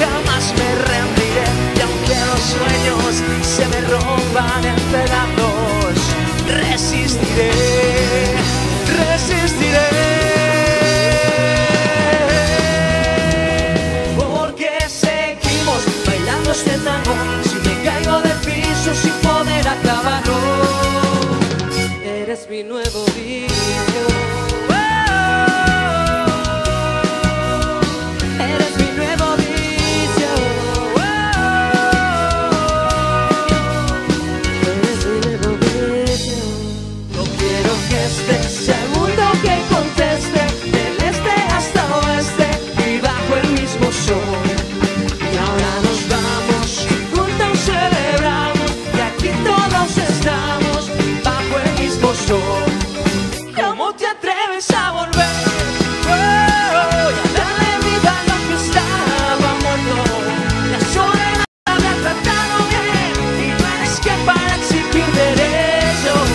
jamás me rendiré. Y aunque los sueños se me rompan en pedazos, resistiré, resistiré. Porque seguimos bailando este tango. Si me caigo del piso sin poder acabarlo, eres mi nuevo vicio. Eres mi nuevo vicio. Eres mi nuevo vicio. No quiero que este segundo que conteste, del este hasta oeste y bajo el mismo sol. Y ahora nos vamos y juntos celebramos, y aquí todos estamos bajo el mismo sol. ¿Cómo te atreves a volver? Y a darle vida a lo que estaba muerto. La soledad me ha tratado bien y no eres que para exigir derechos.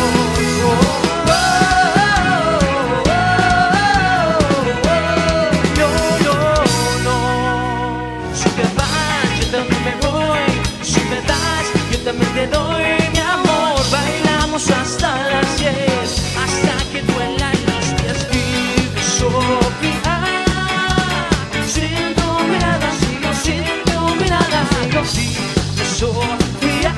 No. Si te vas, yo también me voy. Si me das, yo también te doy mi amor. Bailamos hasta las 10, hasta que duelan los pies. Vive Sofía. Sin tu mirada sigo, sin tu mirada sigo. Vive Sofía.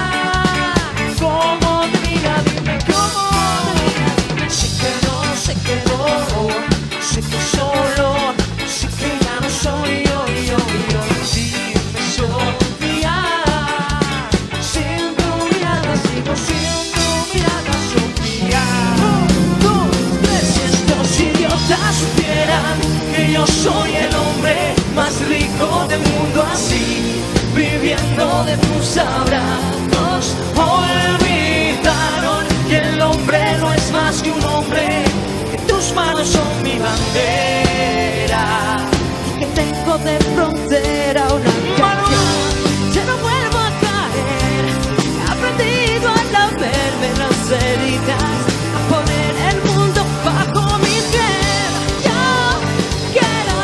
Como te diga, dime cómo te diga. Sé que no, sé que no. Sé que solo, sé que ya no soy yo. Dime Sofía. Sin tu mirada sigo, sin tu mirada Sofía. 1, 2, 3. Si estos idiotas supieran que yo soy el hombre más rico del mundo, así, viviendo de tus abrazos, olvidaron que el hombre no es más que un hombre, que tus manos son mi bandera, y que tengo de frontera una canción. Ya no vuelvo a caer, he aprendido a no verme las heridas, a poner el mundo bajo mi piel. Yo quiero,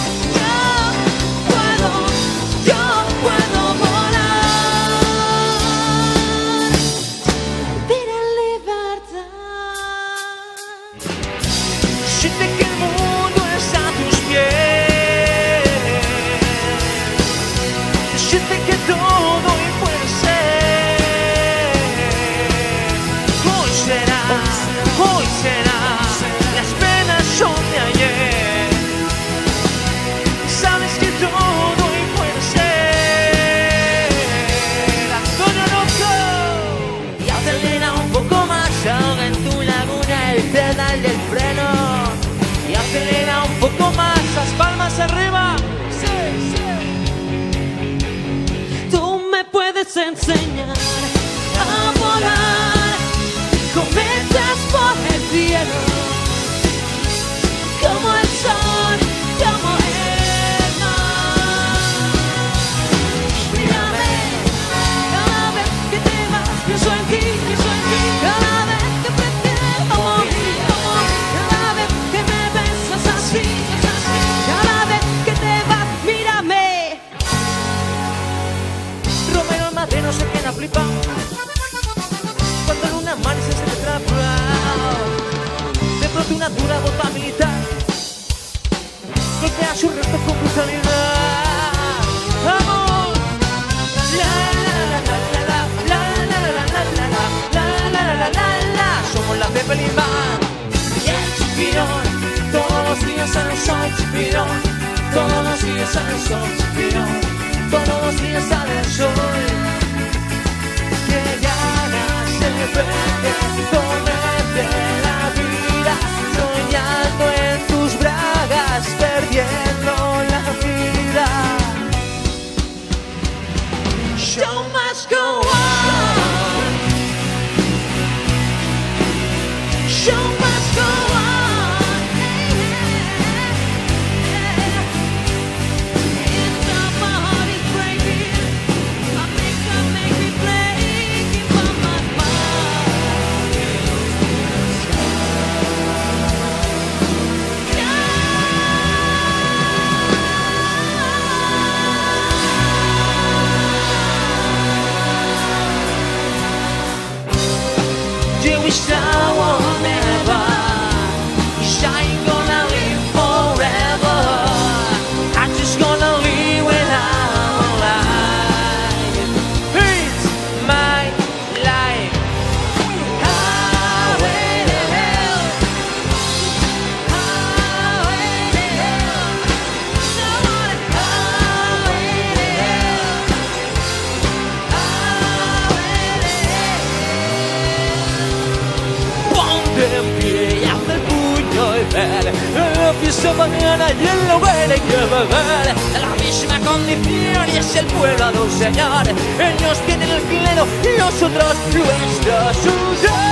yo puedo volar, vivir en libertad. Siente que el mundo está a tus pies. Siente que todo hoy puede ser. Hoy será, las penas son de ayer. Sabes que todo hoy puede ser. Antonio Loco. Y acelera un poco más, ahoga en tu laguna el pedal del freno. Y acelera un poco más, las palmas arriba. Tú me puedes enseñar a volar, cometas por el cielo, como el sol, como el mar. Mírame, cada vez que te vas, pienso en ti, cada vez que pretendo morir, cada vez que me besas así, cada vez que te vas, mírame. Romeo en Madrid no se queda flipado cuando en una amanece se te atrapa. De pronto una dura bota militar golpea su reto con brutalidad. ¡Vamos! La la la la la la la la la la la la la. Somos la Zeppelin Band y el chipirón. Todos los días sale el sol, chipirón. Todos los días sale el sol, chipirón. Todos los días sale el sol. Que ganas de verte, comerte la vida, soñando en tus bragas, perdiendo la vida. Show must go on. Show must go on. It's a party breaking. I make me breaking from my mind. wish I will never. Shine gonna live forever. I'm just gonna live when I'm alive. It's my life. Highway to hell. Highway to hell. Someone highway to hell. Highway to hell. Ponte en pie y haz el puño y ver. Empieza mañana y él lo ve que beber. La misma condición y es el pueblo de un señor. Ellos tienen el clero y nosotros nuestra ciudad.